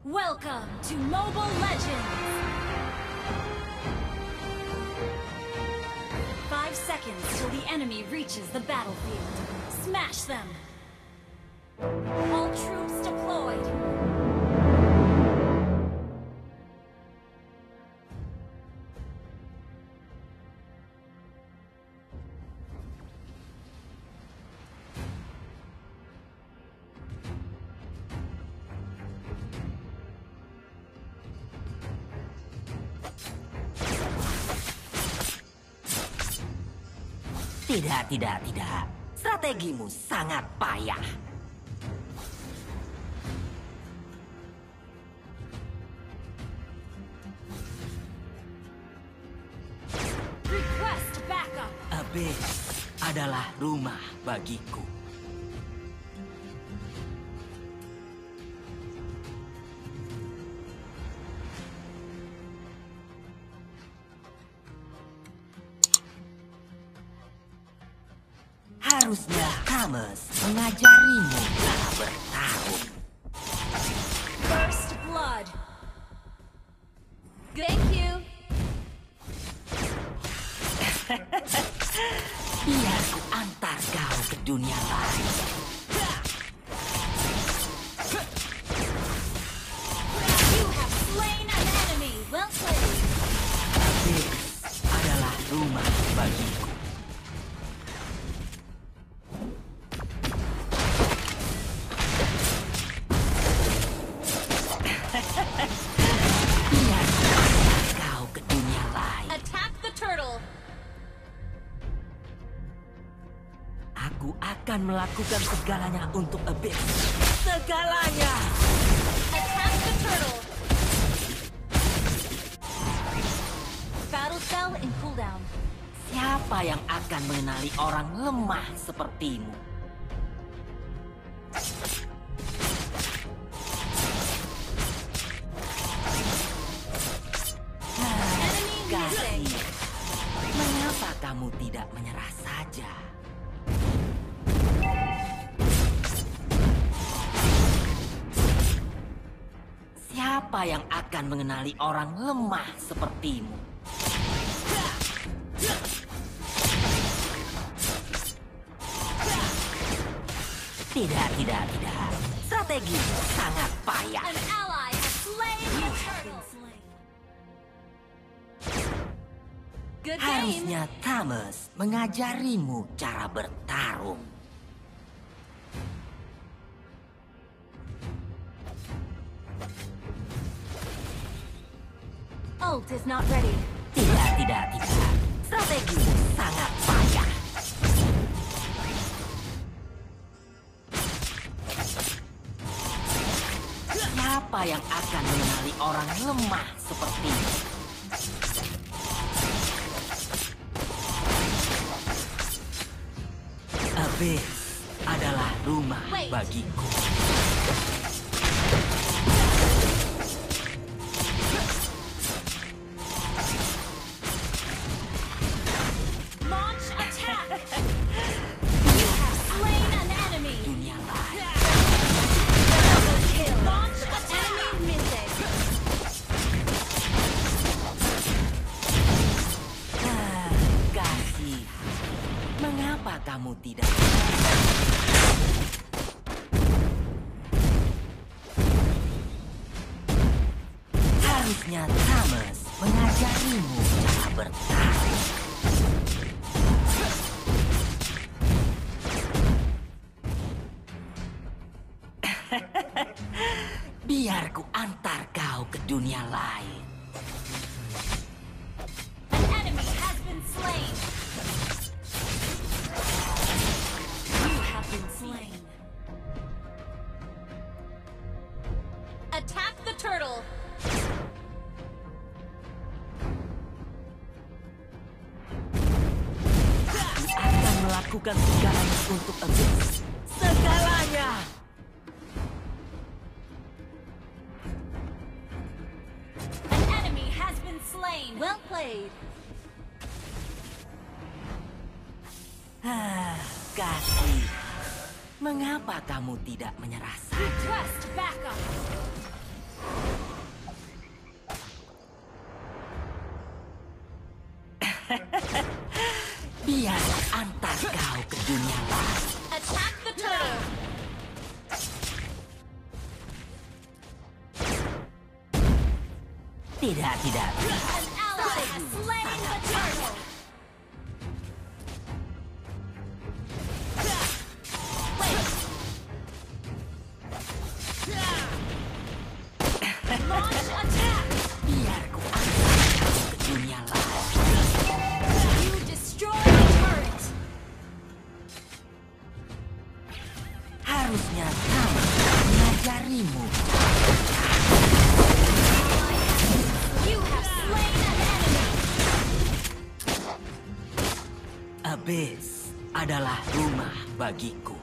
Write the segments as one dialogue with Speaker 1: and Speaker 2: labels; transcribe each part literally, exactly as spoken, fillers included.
Speaker 1: Welcome to Mobile Legends! Five seconds till the enemy reaches the battlefield. Smash them! All troops deployed!
Speaker 2: Tidak, tidak, tidak. Strategimu sangat payah.
Speaker 1: Request backup!
Speaker 2: Abyss adalah rumah bagiku. Harusnya Thames mengajarimu cara bertarung.
Speaker 1: First blood! Thank you!
Speaker 2: Biar ku antar kau ke dunia lain.
Speaker 1: You have slain an enemy! Well played!
Speaker 2: Abyss adalah rumah bagiku. Biar ku antar kau ke dunia lain.
Speaker 1: Attack the turtle!
Speaker 2: Aku akan melakukan segalanya untuk Abyss. Segalanya!
Speaker 1: Attack the turtle! Battle cell in cooldown.
Speaker 2: Siapa yang akan mengenali orang lemah sepertimu?
Speaker 1: Enemy
Speaker 2: Kasih,
Speaker 1: missing.
Speaker 2: mengapa kamu tidak menyerah saja? Siapa yang akan mengenali orang lemah sepertimu? Tidak, tidak, tidak. Strategi sangat payah.
Speaker 1: An ally has slain the turtle. Good game.
Speaker 2: Harusnya Thames mengajarimu cara bertarung.
Speaker 1: Ult is not ready.
Speaker 2: Tidak, tidak, tidak. Strategi sangat payah. Siapa yang akan mengenali orang lemah seperti ini? Abyss adalah rumah
Speaker 1: Wait.
Speaker 2: bagiku.
Speaker 1: Launch attack. You have slain an enemy.
Speaker 2: Dunia lain.
Speaker 1: Double kill. Launch attack. Enemy missing.
Speaker 2: Ah, kasih. Mengapa kamu tidak? Harusnya Thames mengajarimu cara bertarung. Biar ku antar kau ke dunia lain.
Speaker 1: An enemy has been slain. You have been slain. Attack the turtle.
Speaker 2: Aku akan melakukan segalanya untuk Abyss. Segalanya!
Speaker 1: An enemy has been slain. Well played.
Speaker 2: Ah, kasih. Mengapa kamu tidak menyerah saja?
Speaker 1: Request backup.
Speaker 2: Tidak, tidak.
Speaker 1: An ally has slain the turtle. Launch attack.
Speaker 2: Biar ku angkat ke dunia lain.
Speaker 1: You destroy the turret.
Speaker 2: Harusnya kamu mengajarimu.
Speaker 1: You have slain an enemy.
Speaker 2: Abyss adalah rumah bagiku.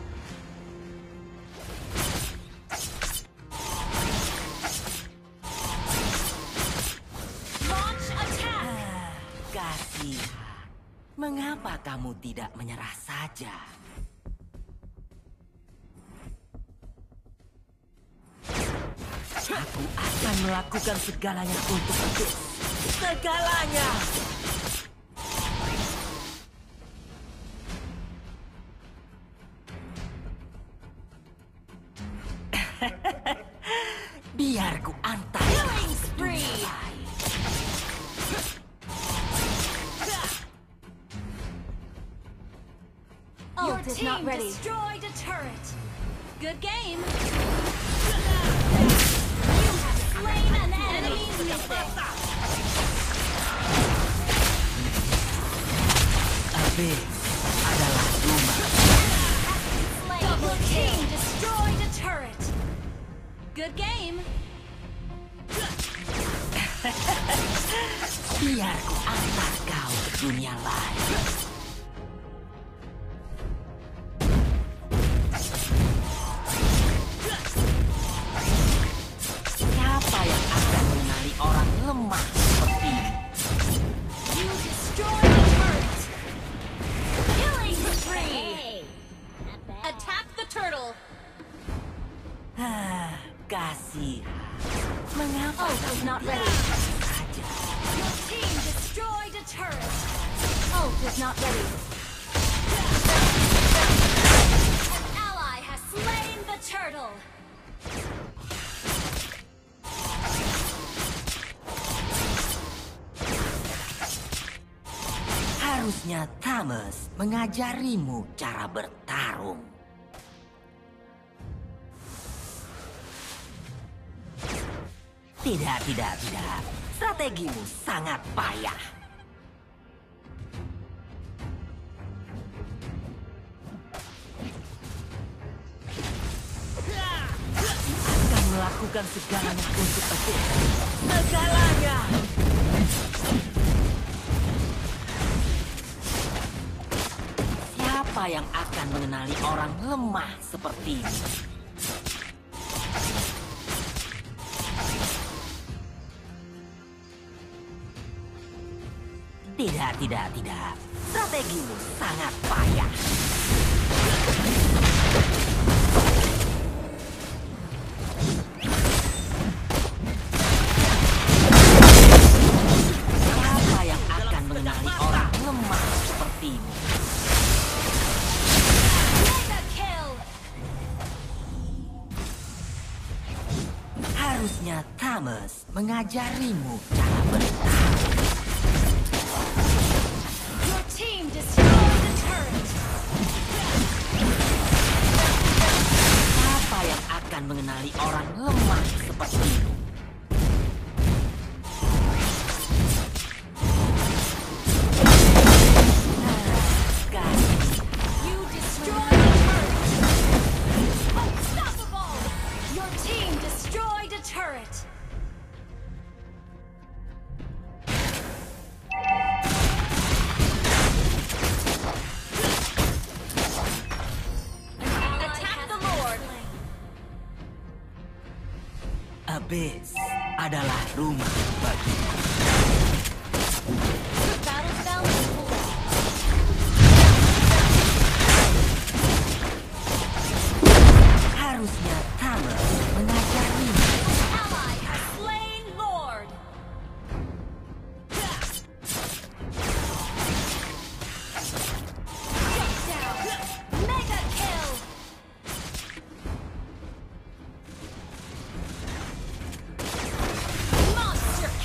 Speaker 1: Launch attack.
Speaker 2: Ah, kasihan. Mengapa kamu tidak menyerah saja? Aku akan melakukan segalanya untuk Abyss. Segalanya! Biar ku antar
Speaker 1: Killing spree. Your
Speaker 3: Ult is
Speaker 1: team
Speaker 3: not ready.
Speaker 1: destroyed a turret. Good game. You have slain an enemy.
Speaker 2: Abyss adalah rumah.
Speaker 1: Double team destroyed a turret. Good game.
Speaker 2: Biar ku antar kau ke dunia lain. Siapa yang akan mengenali orang lemah seperti ini?
Speaker 1: You destroyed a turret. Killing spree. Attack the turtle.
Speaker 2: Ah, kasihan. Mengapa
Speaker 3: Ult is
Speaker 2: kamu
Speaker 3: not
Speaker 2: tidak
Speaker 3: ready.
Speaker 2: saja?
Speaker 1: Your team destroyed a turret.
Speaker 3: Ult is not ready.
Speaker 1: An ally has slain the turtle.
Speaker 2: Harusnya Thames mengajarimu cara bertarung. Tidak, tidak, tidak. Strategimu sangat payah. Akan melakukan segalanya untuk Abyss. Segalanya! Siapa yang akan mengenali orang lemah seperti ini? Tidak, tidak, tidak. Strategimu sangat payah. Siapa yang akan mengenali orang lemah seperti ini?
Speaker 1: Mega kill.
Speaker 2: Harusnya Thames mengajarimu cara bertarung.
Speaker 1: Your team destroyed the turret.
Speaker 2: Siapa yang akan mengenali orang lemah seperti ini?
Speaker 1: You destroyed a turret. Unstoppable. Your team destroyed a turret. Attack the Lord.
Speaker 2: Abyss adalah rumah bagiku.
Speaker 1: Battle spell is full.
Speaker 2: Harusnya Thames mengajarimu.
Speaker 1: Ally has slain Lord. Shut down. Mega kill. Monster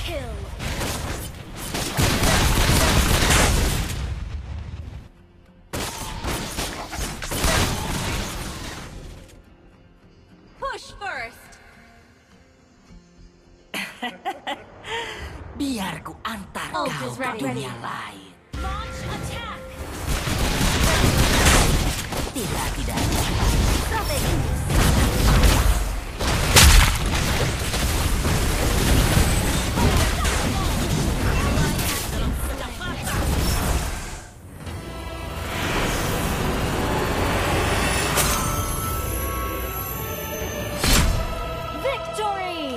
Speaker 2: Biar ku antar
Speaker 3: Ult
Speaker 2: kau
Speaker 3: is
Speaker 2: ke
Speaker 3: ready.
Speaker 2: dunia lain.
Speaker 1: Launch attack!
Speaker 2: Tidak, tidak.
Speaker 3: Victory!